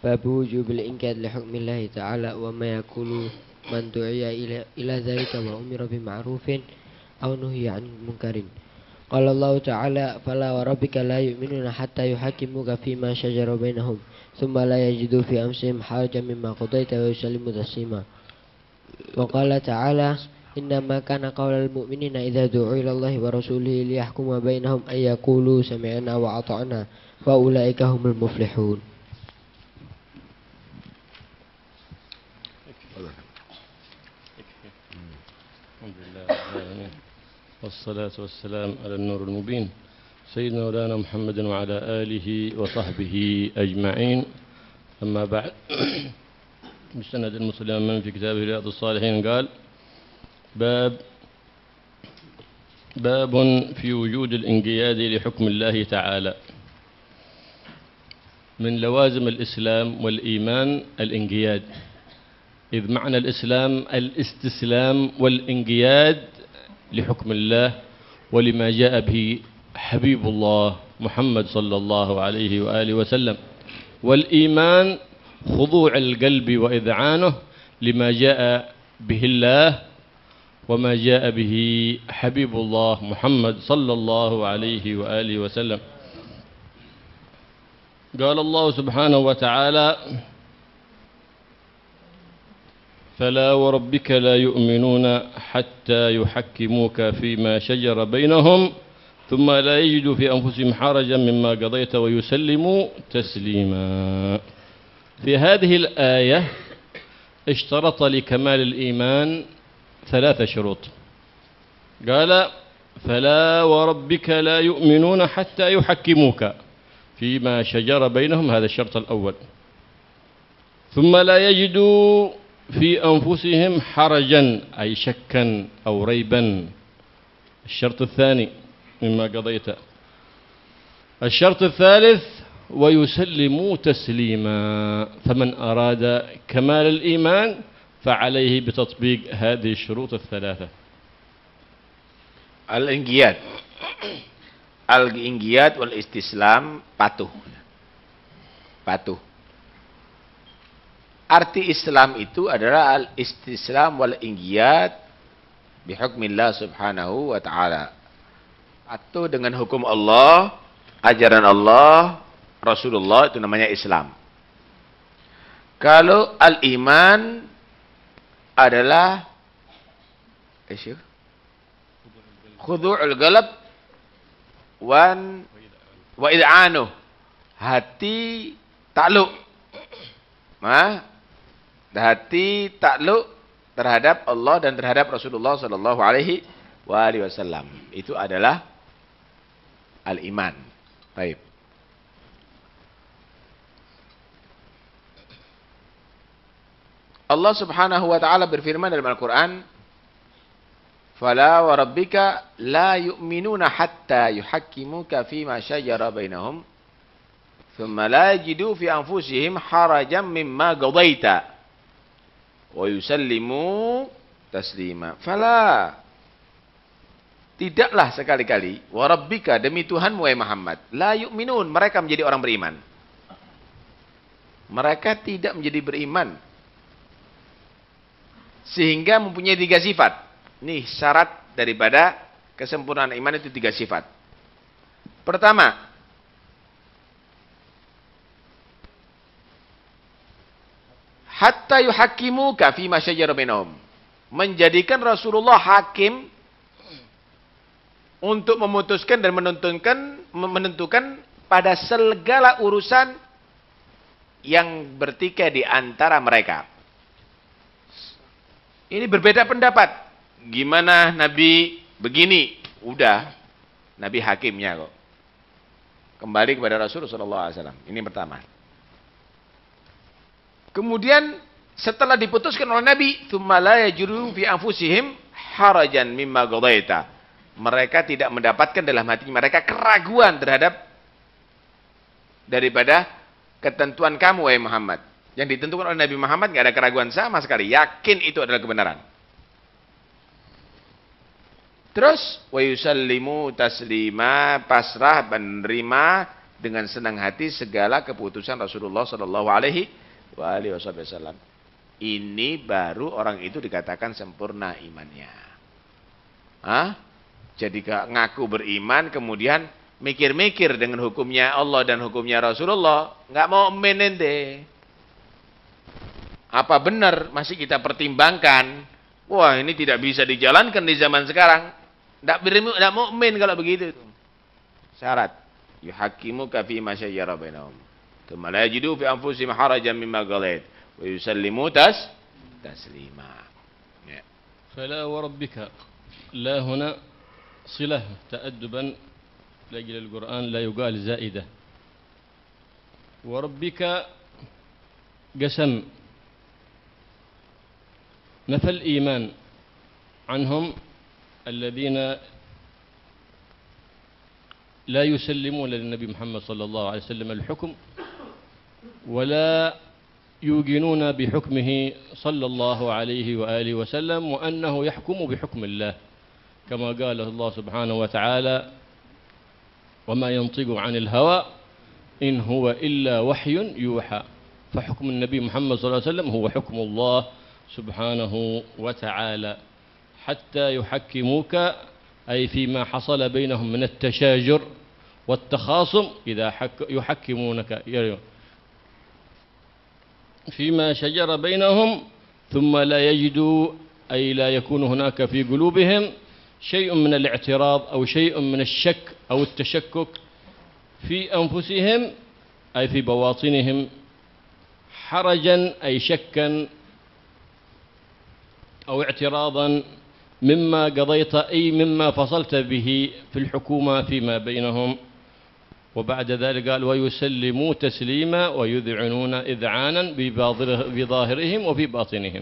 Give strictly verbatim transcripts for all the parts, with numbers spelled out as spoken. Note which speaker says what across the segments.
Speaker 1: Babu wujubil inqiyad li hukmillahi ta'ala wa ma yakulu man du'iya ila, ila dhalika wa umira bima'rufin aw nuhiya 'anil munkarin. Qala Allah ta'ala fala wa rabbika la yu'minuna hatta yuhakkimuka fima shajara bainahum thumma la yajidu fi anfusihim harajan mimma qadaita wa yusallimu taslima. Wa qala ta'ala innama kana qawlal mu'minina idza du'u ila Allahi wa rasulihi liyahkuma bainahum ay yaqulu sami'na wa ata'na wa ulaika humul muflihun.
Speaker 2: والصلاة والسلام على النور المبين سيدنا مولانا محمد وعلى آله وصحبه أجمعين. أما بعد مستند المسلم من في كتابه رياض الصالحين قال باب باب في وجود الانقياد لحكم الله تعالى. من لوازم الإسلام والإيمان الانقياد، إذ معنى الإسلام الاستسلام والانقياد لحكم الله ولما جاء به حبيب الله محمد صلى الله عليه وآله وسلم. والإيمان خضوع القلب وإذعانه لما جاء به الله وما جاء به حبيب الله محمد صلى الله عليه وآله وسلم. قال الله سبحانه وتعالى فلا وربك لا يؤمنون حتى يحكموك فيما شجر بينهم ثم لا يجدوا في أنفسهم حرجا مما قضيت ويسلموا تسليما. في هذه الآية اشترط لكمال الإيمان ثلاث شروط. قال فلا وربك لا يؤمنون حتى يحكموك فيما شجر بينهم، هذا الشرط الأول. ثم لا يجدوا في أنفسهم حرجا أي شكا أو ريبا، الشرط الثاني مما قضيت. الشرط الثالث ويسلموا تسليما. فمن أراد كمال الإيمان فعليه بتطبيق هذه الشروط الثلاثة.
Speaker 3: Al-inqiyad, al-inqiyad wal istislam, patuh. Patuh. Arti Islam itu adalah al-istislam wal inqiyad bihukmillah subhanahu wa ta'ala. Patuh dengan hukum Allah, ajaran Allah, Rasulullah, itu namanya Islam. Kalau al-iman adalah khudu'ul qalb wan wa id'anuh, hati takluk. Nah, hati takluk terhadap Allah dan terhadap Rasulullah sallallahu alaihi wasallam. Itu adalah al-iman. Baik. Allah Subhanahu wa taala berfirman dalam Al-Qur'an, "Fala wa rabbika la yu'minuna hatta yuhakkimuka fima shajara bainahum, thumma la yajidu fi anfusihim harajan mimma qadaita wa yusallimu taslima." Fala, tidaklah sekali-kali, wa rabbika, demi Tuhanmu wahai Muhammad, la yu'minun, mereka menjadi orang beriman. Mereka tidak menjadi beriman sehingga mempunyai tiga sifat. Ini syarat daripada kesempurnaan iman, itu tiga sifat. Pertama, hatta yuhakkimuka fima syajara bainahum, menjadikan Rasulullah hakim untuk memutuskan dan menentukan menentukan pada segala urusan yang bertikai di antara mereka. Ini berbeda pendapat. Gimana Nabi begini? Udah, Nabi hakimnya kok. Kembali kepada Rasulullah sallallahu alaihi wasallam. Ini pertama. Kemudian setelah diputuskan oleh Nabi, tsumma la yajru fi anfusihim harajan mimma qadaita. Mereka tidak mendapatkan dalam hati mereka keraguan terhadap daripada ketentuan kamu wahai Muhammad. Yang ditentukan oleh Nabi Muhammad tidak ada keraguan sama sekali, yakin itu adalah kebenaran. Terus wa yusallimu taslima, pasrah menerima dengan senang hati segala keputusan Rasulullah Shallallahu Alaihi Wasallam. Ini baru orang itu dikatakan sempurna imannya. Hah? Jadi ngaku beriman kemudian mikir-mikir dengan hukumnya Allah dan hukumnya Rasulullah, nggak mau menen deh. Apa benar masih kita pertimbangkan? Wah, ini tidak bisa dijalankan di zaman sekarang. Nggak tidak mukmin kalau begitu. Syarat yuhaqqimuka fi ma shajara bainahum. Tsumma la yajidu fi anfusihim harajan mimma qadait wa yusallimu tas taslima. Ya.
Speaker 2: Fala wa rabbika la huna صلة تأدبا لأجل القرآن لا يقال زائدة. وربك قسم نفى الإيمان عنهم الذين لا يسلمون للنبي محمد صلى الله عليه وسلم الحكم ولا يوقنون بحكمه صلى الله عليه وآله وسلم وأنه يحكم بحكم الله كما قال الله سبحانه وتعالى وما ينطق عن الهوى إن هو إلا وحي يوحى. فحكم النبي محمد صلى الله عليه وسلم هو حكم الله سبحانه وتعالى حتى يحكموك أي فيما حصل بينهم من التشاجر والتخاصم إذا يحكمونك فيما شجر بينهم ثم لا يجدوا أي لا يكون هناك في قلوبهم شيء من الاعتراض أو شيء من الشك أو التشكك في أنفسهم أي في بواطنهم حرجا أي شكا أو اعتراضا مما قضيت أي مما فصلت به في الحكومة فيما بينهم. وبعد ذلك قال ويسلموا تسليما ويذعنون إذعانا بظاهرهم وفي باطنهم.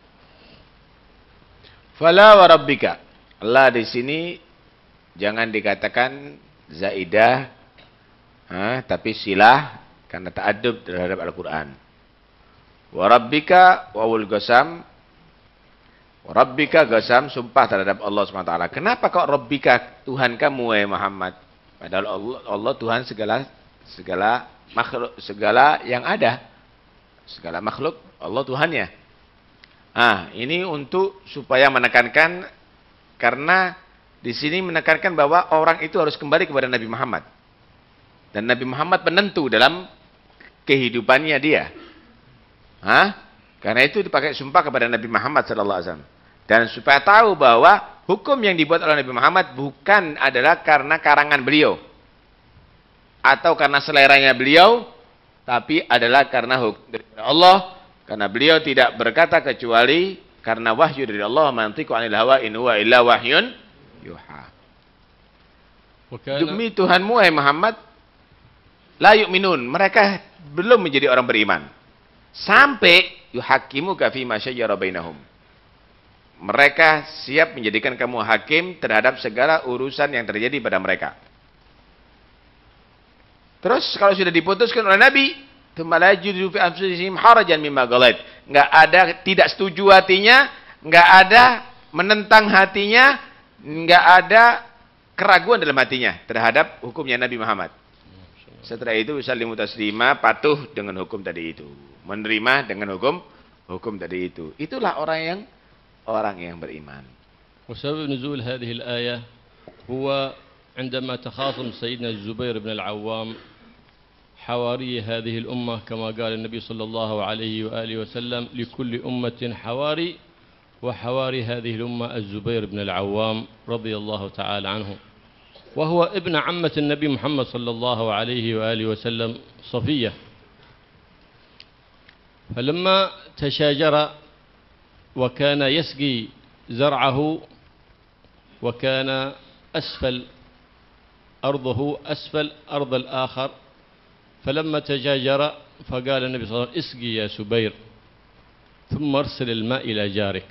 Speaker 3: فلا وربك. Allah di sini jangan dikatakan zaidah, ha, tapi silah karena ta'addub terhadap Al-Quran. Wa rabbika wawul qasam, wa rabbika qasam sumpah terhadap Allah subhanahu wa taala. Kenapa kok rabbika Tuhan kamu wahai Muhammad? Padahal Allah, Allah Tuhan segala segala makhluk, segala yang ada, segala makhluk Allah Tuhannya. Ah, ini untuk supaya menekankan. Karena di sini menekankan bahwa orang itu harus kembali kepada Nabi Muhammad. Dan Nabi Muhammad penentu dalam kehidupannya dia. Hah? Karena itu dipakai sumpah kepada Nabi Muhammad sallallahu alaihi wasallam. Dan supaya tahu bahwa hukum yang dibuat oleh Nabi Muhammad bukan adalah karena karangan beliau. Atau karena seleranya beliau. Tapi adalah karena hukum dari Allah. Karena beliau tidak berkata kecuali karena wahyu dari Allah, mantiqu 'anil hawa in huwa illa wahyun yuha. Demi Tuhanmu wahai Muhammad, la yu'minun, mereka belum menjadi orang beriman sampai yuhaqqimuka fi ma syajara bainahum. Mereka siap menjadikan kamu hakim terhadap segala urusan yang terjadi pada mereka. Terus kalau sudah diputuskan oleh Nabi, Tumalajidu fi anfusihim harajan mimma qadait. Enggak ada tidak setuju hatinya, enggak ada menentang hatinya, enggak ada keraguan dalam hatinya terhadap hukumnya Nabi Muhammad. Setelah itu yusallimu taslima, patuh dengan hukum tadi itu, menerima dengan hukum hukum tadi itu. Itulah orang yang orang yang beriman.
Speaker 2: وسبب نزول هذه الآية هو عندما تخاصم سيدنا الزبير بن العوام حواري هذه الأمة كما قال النبي صلى الله عليه وآله وسلم لكل أمة حواري وحواري هذه الأمة الزبير بن العوام رضي الله تعالى عنه وهو ابن عمة النبي محمد صلى الله عليه وآله وسلم صفية. فلما تشاجر وكان يسقي زرعه وكان أسفل أرضه أسفل أرض الآخر فلما تجاجر فقال النبي صلى الله عليه وسلم اسقي يا سبير ثم ارسل الماء إلى جارك.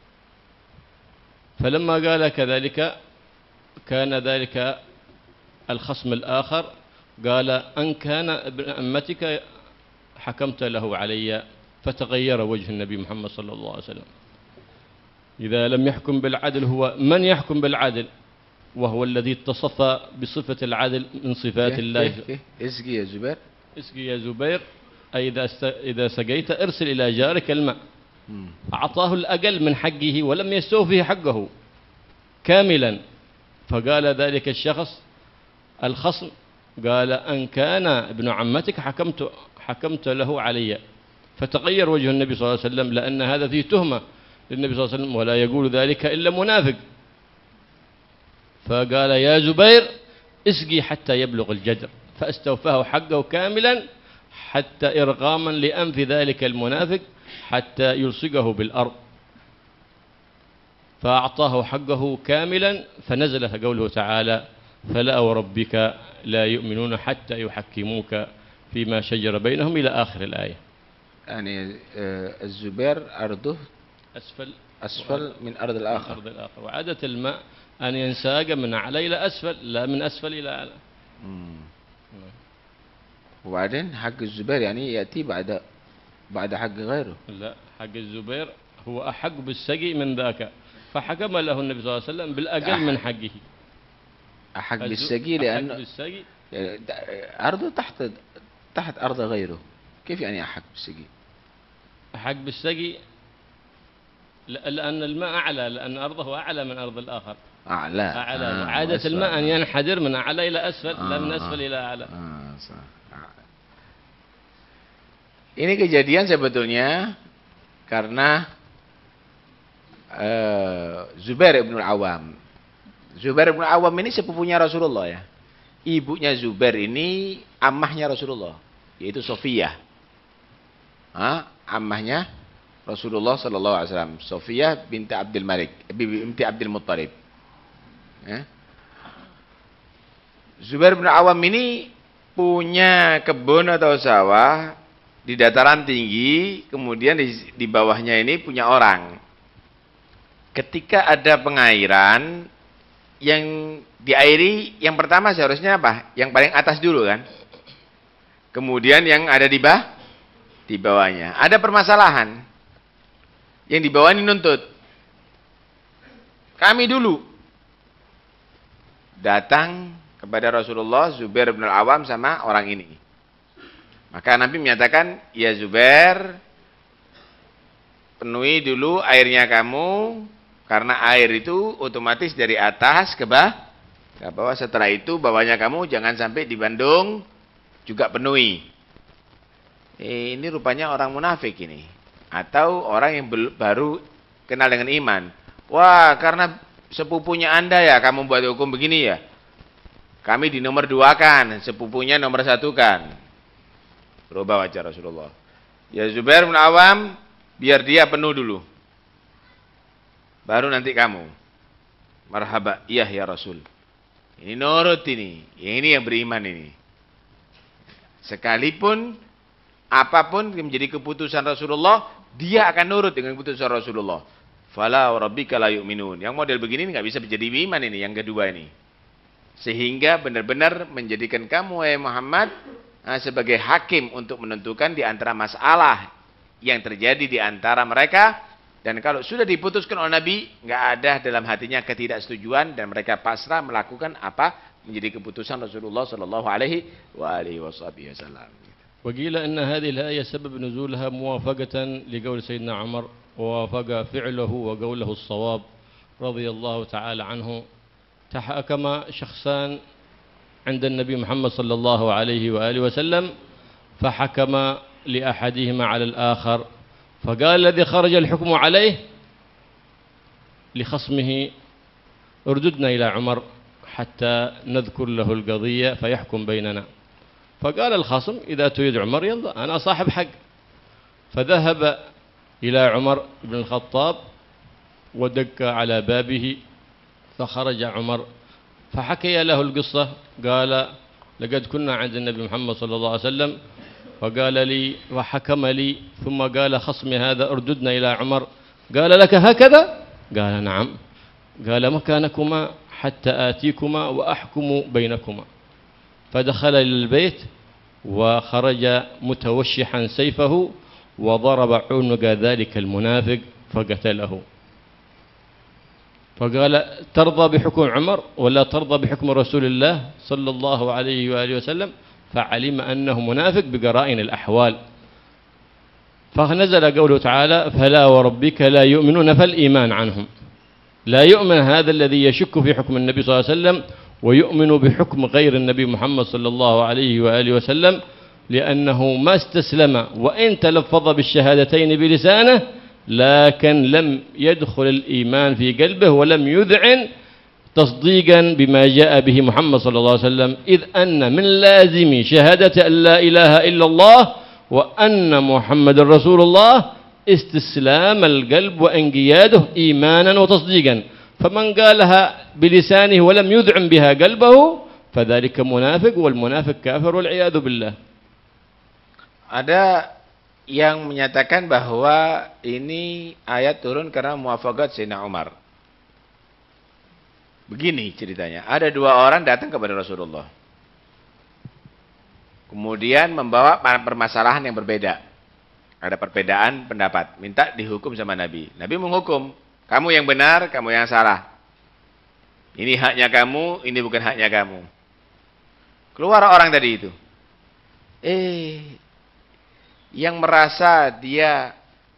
Speaker 2: فلما قال كذلك كان ذلك الخصم الآخر قال أن كان ابن أمتك حكمت له علي فتغير وجه النبي محمد صلى الله عليه وسلم. إذا لم يحكم بالعدل هو من يحكم بالعدل وهو الذي اتصف بصفة العدل من صفات الله.
Speaker 3: اسقي يا زبير،
Speaker 2: اسقي يا زبير، أي إذا است... إذا سقيت ارسل إلى جارك الماء. أعطاه الأقل من حقه ولم يستوفه حقه كاملا. فقال ذلك الشخص الخصم، قال أن كان ابن عمتك حكمت حكمت له علي. فتغير وجه النبي صلى الله عليه وسلم، لأن هذا فيه تهمة للنبي صلى الله عليه وسلم، ولا يقول ذلك إلا منافق. فقال يا زبير اسقي حتى يبلغ الجدر، فاستوفاه حقه كاملا حتى إرغاما لأنف ذلك المنافق حتى يلصقه بالأرض، فأعطاه حقه كاملا. فنزل قوله تعالى فلا وربك لا يؤمنون حتى يحكموك فيما شجر بينهم إلى آخر الآية.
Speaker 3: يعني الزبير أرضه
Speaker 2: أسفل
Speaker 3: أسفل من أرض الآخر.
Speaker 2: أرض الآخر. وعادة الماء أن ينساق من أعلى إلى أسفل، لا من أسفل إلى أعلى.
Speaker 3: وبعدين حق الزبير يعني يأتي بعد بعد حق غيره.
Speaker 2: لا، حق الزبير هو أحق بالسقي من ذاك، فحكم له النبي صلى الله عليه وسلم بالأقل من حقه.
Speaker 3: أحق بالسقي لأنه
Speaker 2: بالسقي
Speaker 3: أرضه تحت تحت أرض غيره. كيف يعني أحق بالسقي؟
Speaker 2: أحق بالسقي لأن الماء أعلى، لأن أرضه أعلى من أرض الآخر.
Speaker 3: أعلى
Speaker 2: أعلى.
Speaker 3: آه
Speaker 2: عادة الماء أن ينحدر من أعلى إلى أسفل، آه لا من أسفل آه إلى أعلى.
Speaker 3: آه صح. Ini kejadian sebetulnya karena uh, Zubair ibn al-Awwam. Zubair ibn al-Awwam ini sepupunya Rasulullah ya. Ibunya Zubair ini ammahnya Rasulullah, yaitu Sofiyah. Ah, ammahnya Rasulullah sallallahu alaihi wasallam, Sofiyah binti Abdul Malik, binti Abdul Muttalib. Ya. Zubair bin Awam ini punya kebun atau sawah di dataran tinggi, kemudian di, di bawahnya ini punya orang. Ketika ada pengairan yang diairi, yang pertama seharusnya apa? Yang paling atas dulu kan? Kemudian yang ada di bawah, di bawahnya. Ada permasalahan. Yang di bawah ini nuntut. Kami dulu. Datang kepada Rasulullah Zubair bin Al-Awwam sama orang ini. Maka Nabi menyatakan, ya Zubair, penuhi dulu airnya kamu, karena air itu otomatis dari atas ke bawah. Ke bawah. Setelah itu bawahnya kamu jangan sampai di Bandung juga penuhi. Eh, ini rupanya orang munafik ini, atau orang yang baru kenal dengan iman. Wah, karena sepupunya Anda ya kamu buat hukum begini ya. Kami di nomor dua kan, sepupunya nomor satu kan. Berubah wajah Rasulullah. Ya Zubair bin Awam, biar dia penuh dulu. Baru nanti kamu. Marhaba, iya ya Rasul. Ini nurut ini. Ini yang beriman ini. Sekalipun apapun yang menjadi keputusan Rasulullah, dia akan nurut dengan keputusan Rasulullah. Fala rabbika la yu'minun. Yang model begini nggak bisa menjadi iman ini, yang kedua ini. Sehingga benar-benar menjadikan kamu wahai Muhammad sebagai hakim untuk menentukan di antara masalah yang terjadi di antara mereka, dan kalau sudah diputuskan oleh Nabi, nggak ada dalam hatinya ketidaksetujuan dan mereka pasrah melakukan apa menjadi keputusan Rasulullah Shallallahu Alaihi Wasallam.
Speaker 2: وقيل أن هذه الآية سبب نزولها موافقة لقول سيدنا عمر، ووافق فعله وقوله الصواب رضي الله تعالى عنه. تحاكم شخصان عند النبي محمد صلى الله عليه وآله وسلم، فحكم لأحدهما على الآخر، فقال الذي خرج الحكم عليه لخصمه ارددنا إلى عمر حتى نذكر له القضية فيحكم بيننا. فقال الخصم إذا تريد عمر يلا أنا صاحب حق. فذهب إلى عمر بن الخطاب ودق على بابه، فخرج عمر فحكي له القصة. قال لقد كنا عند النبي محمد صلى الله عليه وسلم فقال لي وحكم لي، ثم قال خصمي هذا ارددنا إلى عمر. قال لك هكذا؟ قال نعم. قال مكانكما حتى آتيكما وأحكم بينكما. فدخل إلى البيت وخرج متوشحا سيفه وضرب عنق ذلك المنافق فقتله. فقال ترضى بحكم عمر ولا ترضى بحكم رسول الله صلى الله عليه وآله وسلم، فعلم أنه منافق بقرائن الأحوال. فنزل قوله تعالى فلا وربك لا يؤمنون، فالإيمان عنهم لا يؤمن هذا الذي يشك في حكم النبي صلى الله عليه وسلم ويؤمن بحكم غير النبي محمد صلى الله عليه وآله وسلم، لأنه ما استسلم وإن تلفظ بالشهادتين بلسانه، لكن لم يدخل الإيمان في قلبه ولم يذعن تصديقا بما جاء به محمد صلى الله عليه وسلم، إذ أن من لازم شهادة أن لا إله إلا الله وأن محمد رسول الله استسلام القلب وانقياده إيمانا وتصديقا، فمن قالها بلسانه ولم يذعن بها قلبه فذلك منافق، والمنافق كافر والعياذ بالله.
Speaker 3: Ada yang menyatakan bahwa ini ayat turun karena muafakat Sayyidina Umar. Begini ceritanya, ada dua orang datang kepada Rasulullah, kemudian membawa permasalahan yang berbeda. Ada perbedaan pendapat, minta dihukum sama Nabi. Nabi menghukum, kamu yang benar, kamu yang salah. Ini haknya kamu, ini bukan haknya kamu. Keluar orang tadi itu. Eh, yang merasa dia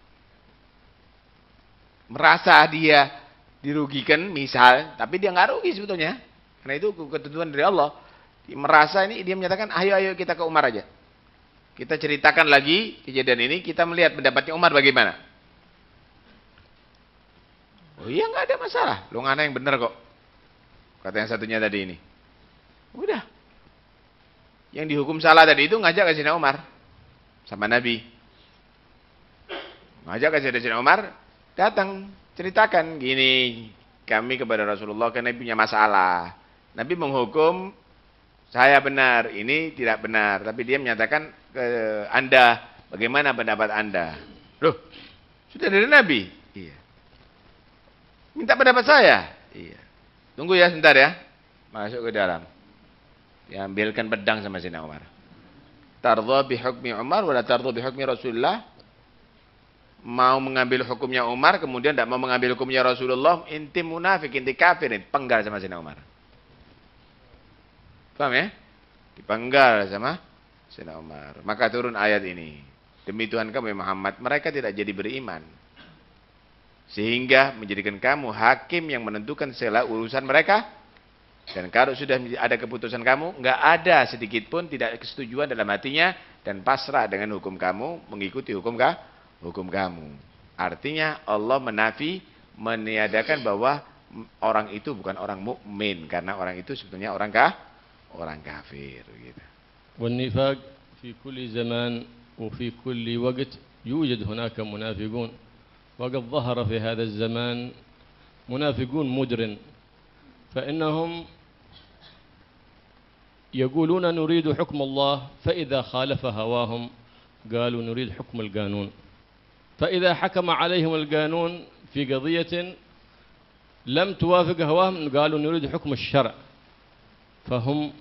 Speaker 3: merasa dia dirugikan misal, tapi dia nggak rugi sebetulnya, karena itu ketentuan dari Allah. Dia merasa ini, dia menyatakan ayo ayo kita ke Umar aja, kita ceritakan lagi kejadian ini, kita melihat pendapatnya Umar bagaimana. Oh iya, nggak ada masalah, lu ngana yang benar kok, kata yang satunya tadi ini. Udah, yang dihukum salah tadi itu ngajak ke Sayyidina Umar sama Nabi, ngajak ke Sayyidina Umar, datang ceritakan gini, kami kepada Rasulullah karena punya masalah. Nabi menghukum saya benar, ini tidak benar, tapi dia menyatakan ke Anda, bagaimana pendapat Anda? Loh, sudah dari Nabi. Iya. Minta pendapat saya. Iya. Tunggu ya sebentar ya. Masuk ke dalam. Diambilkan pedang sama Sayyidina Umar. Tardha bihukmi Umar wala tardha bihukmi Rasulullah. Mau mengambil hukumnya Umar, kemudian tidak mau mengambil hukumnya Rasulullah, inti munafik, inti kafir, dipenggal sama Sayyidina Umar. Paham ya? Dipenggal sama Sayyidina Umar. Maka turun ayat ini. Demi Tuhan kamu Muhammad, mereka tidak jadi beriman, sehingga menjadikan kamu hakim yang menentukan segala urusan mereka. Dan kalau sudah ada keputusan kamu, nggak ada sedikit pun tidak kesetujuan dalam hatinya, dan pasrah dengan hukum kamu, mengikuti hukum kah? Hukum kamu. Artinya Allah menafi, meniadakan bahwa orang itu bukan orang mukmin, karena orang itu sebetulnya orang kah? Orang kafir gitu.
Speaker 2: والنفاق في كل زمان وفي كل وقت يوجد هناك منافقون، وقد ظهر في هذا الزمان منافقون مدرن، فإنهم يقولون نريد حكم الله، فإذا خالف هواهم قالوا نريد حكم القانون، فإذا حكم عليهم القانون في قضية لم توافق هواهم قالوا نريد حكم الشرع، فهم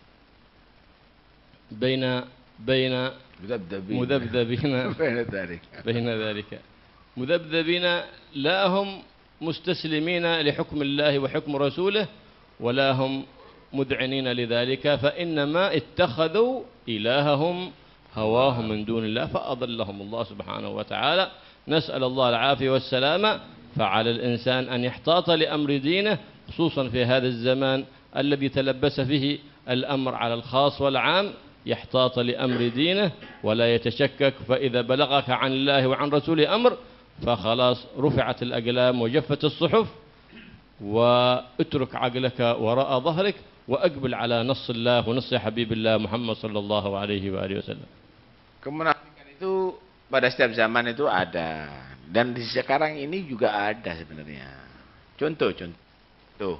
Speaker 2: بين بين
Speaker 3: مذبذبين
Speaker 2: مذبذبين
Speaker 3: بين ذلك
Speaker 2: بين ذلك مذبذبين، لا هم مستسلمين لحكم الله وحكم رسوله ولا هم مذعنين لذلك، فإنما اتخذوا إلههم هواهم من دون الله فأضلهم الله سبحانه وتعالى. نسأل الله العافية والسلامة. فعلى الإنسان أن يحتاط لأمر دينه، خصوصا في هذا الزمان الذي تلبس فيه الأمر على الخاص والعام، يحتاط لأمر دينه ولا يتشكك، فإذا بلغك عن الله وعن رسوله أمر فخلاص رفعت الأقلام وجفت الصحف، واترك عقلك وراء ظهرك وأقبل على نص الله ونص حبيب الله محمد صلى الله عليه وآله وسلم.
Speaker 3: Kemunafikan itu pada setiap zaman itu ada, dan di sekarang ini juga ada sebenarnya. Contoh, contoh.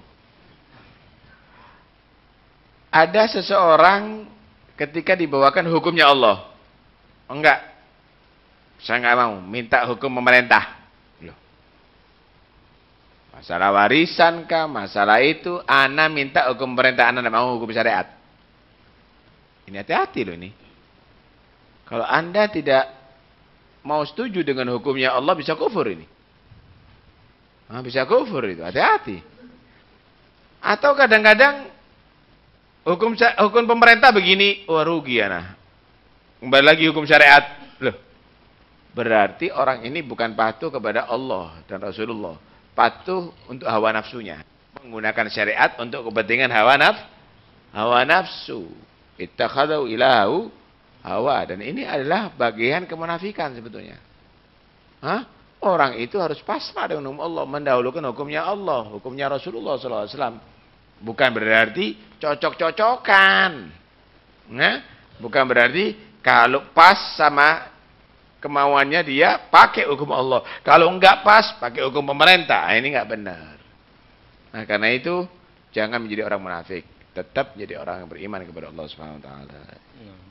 Speaker 3: Ada seseorang ketika dibawakan hukumnya Allah, enggak, saya enggak mau, minta hukum pemerintah. Loh. Masalah warisan kah, masalah itu, ana minta hukum pemerintah, ana enggak mau hukum syariat. Ini hati-hati loh ini. Kalau Anda tidak mau setuju dengan hukumnya Allah, bisa kufur ini. Nah, bisa kufur itu, hati-hati. Atau kadang-kadang hukum hukum pemerintah begini, wah rugi ya nah. Kembali lagi hukum syariat. Loh, berarti orang ini bukan patuh kepada Allah dan Rasulullah. Patuh untuk hawa nafsunya. Menggunakan syariat untuk kepentingan hawa naf, hawa nafsu. Ittakhadhu ilahu hawa. Dan ini adalah bagian kemunafikan sebetulnya. Hah? Orang itu harus pasrah dengan hukum Allah. Mendahulukan hukumnya Allah. Hukumnya Rasulullah shallallahu alaihi wasallam. Bukan berarti cocok-cocokan. Nah, bukan berarti kalau pas sama kemauannya dia pakai hukum Allah. Kalau enggak pas pakai hukum pemerintah. Nah, ini enggak benar. Nah, karena itu jangan menjadi orang munafik. Tetap jadi orang yang beriman kepada Allah Subhanahu wa taala.